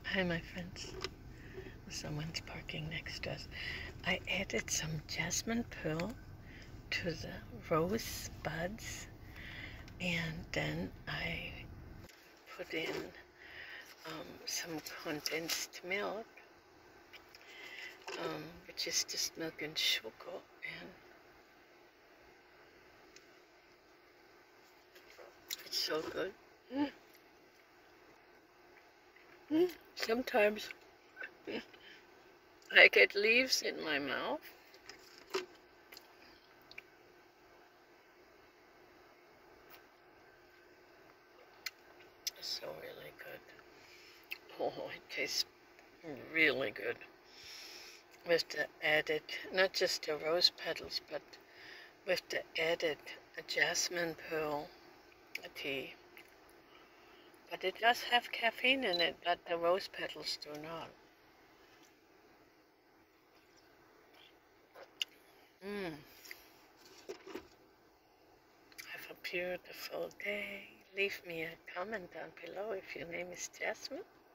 Hi, my friends. Someone's parking next to us. I added some jasmine pearl to the rose buds, and then I put in some condensed milk, which is just milk and sugar, and it's so good. Sometimes I get leaves in my mouth. It's so really good. Oh, it tastes really good with the added, not just the rose petals, but with the added jasmine pearl tea. But it does have caffeine in it, but the rose petals do not. Have a beautiful day. Leave me a comment down below if your name is Jasmine.